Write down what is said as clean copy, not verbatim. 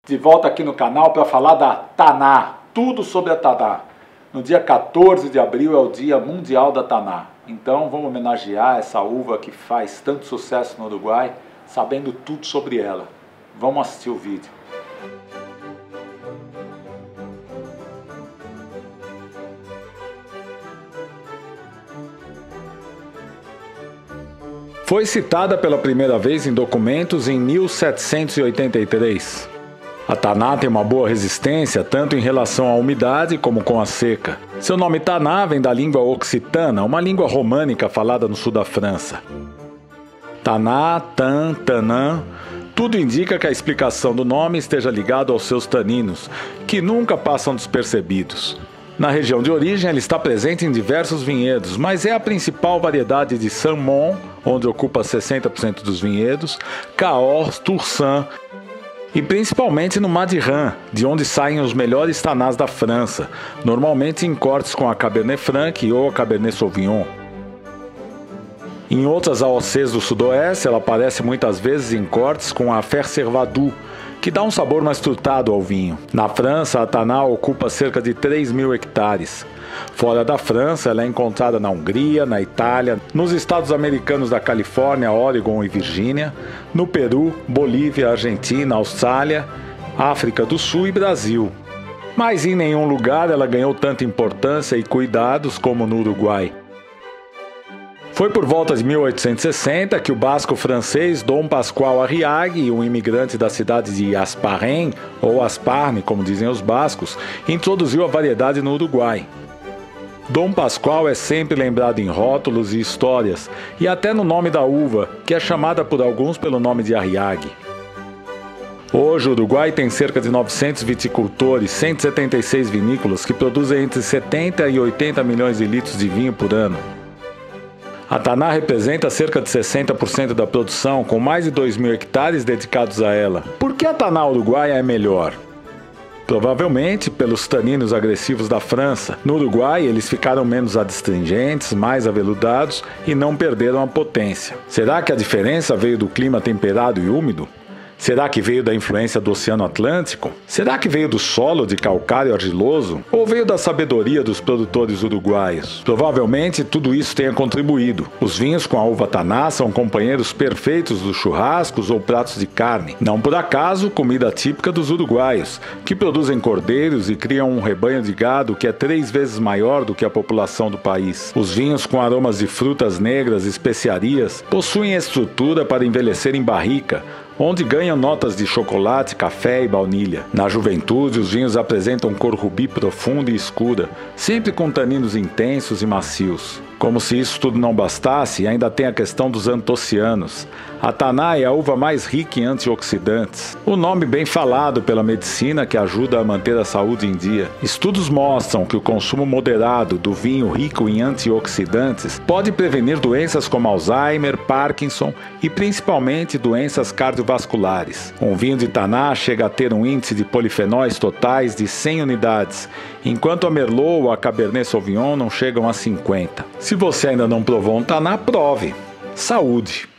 De volta aqui no canal para falar da Taná, tudo sobre a Taná. No dia 14 de abril é o Dia Mundial da Taná. Então vamos homenagear essa uva que faz tanto sucesso no Uruguai, sabendo tudo sobre ela. Vamos assistir o vídeo. Foi citada pela primeira vez em documentos em 1783. A Taná tem uma boa resistência tanto em relação à umidade como com a seca. Seu nome Taná vem da língua occitana, uma língua românica falada no sul da França. Taná, tan, tanã, tudo indica que a explicação do nome esteja ligado aos seus taninos, que nunca passam despercebidos. Na região de origem, ela está presente em diversos vinhedos, mas é a principal variedade de Saint-Mond, onde ocupa 60% dos vinhedos, Cahors, Toursan, e principalmente no Madiran, de onde saem os melhores tanás da França, normalmente em cortes com a Cabernet Franc ou a Cabernet Sauvignon. Em outras AOCs do sudoeste, ela aparece muitas vezes em cortes com a Fer Servadou, que dá um sabor mais frutado ao vinho. Na França, a Taná ocupa cerca de 3.000 hectares. Fora da França, ela é encontrada na Hungria, na Itália, nos estados americanos da Califórnia, Oregon e Virgínia, no Peru, Bolívia, Argentina, Austrália, África do Sul e Brasil. Mas em nenhum lugar ela ganhou tanta importância e cuidados como no Uruguai. Foi por volta de 1860 que o basco francês Dom Pascoal Arriague, um imigrante da cidade de Hasparren, ou Asparne, como dizem os bascos, introduziu a variedade no Uruguai. Dom Pascoal é sempre lembrado em rótulos e histórias, e até no nome da uva, que é chamada por alguns pelo nome de Arriague. Hoje o Uruguai tem cerca de 900 viticultores, 176 vinícolas que produzem entre 70 e 80 milhões de litros de vinho por ano. A Taná representa cerca de 60% da produção, com mais de 2.000 hectares dedicados a ela. Por que a Taná uruguaia é melhor? Provavelmente pelos taninos agressivos da França. No Uruguai, eles ficaram menos adstringentes, mais aveludados e não perderam a potência. Será que a diferença veio do clima temperado e úmido? Será que veio da influência do Oceano Atlântico? Será que veio do solo de calcário argiloso? Ou veio da sabedoria dos produtores uruguaios? Provavelmente tudo isso tenha contribuído. Os vinhos com a uva Taná são companheiros perfeitos dos churrascos ou pratos de carne. Não por acaso, comida típica dos uruguaios, que produzem cordeiros e criam um rebanho de gado que é 3 vezes maior do que a população do país. Os vinhos com aromas de frutas negras e especiarias possuem estrutura para envelhecer em barrica, onde ganham notas de chocolate, café e baunilha. Na juventude, os vinhos apresentam cor rubi profunda e escura, sempre com taninos intensos e macios. Como se isso tudo não bastasse, ainda tem a questão dos antocianos. A Taná é a uva mais rica em antioxidantes. O nome bem falado pela medicina que ajuda a manter a saúde em dia. Estudos mostram que o consumo moderado do vinho rico em antioxidantes pode prevenir doenças como Alzheimer, Parkinson e principalmente doenças cardiovasculares. Um vinho de Taná chega a ter um índice de polifenóis totais de 100 unidades, enquanto a Merlot ou a Cabernet Sauvignon não chegam a 50. Se você ainda não provou um Taná, prove. Saúde!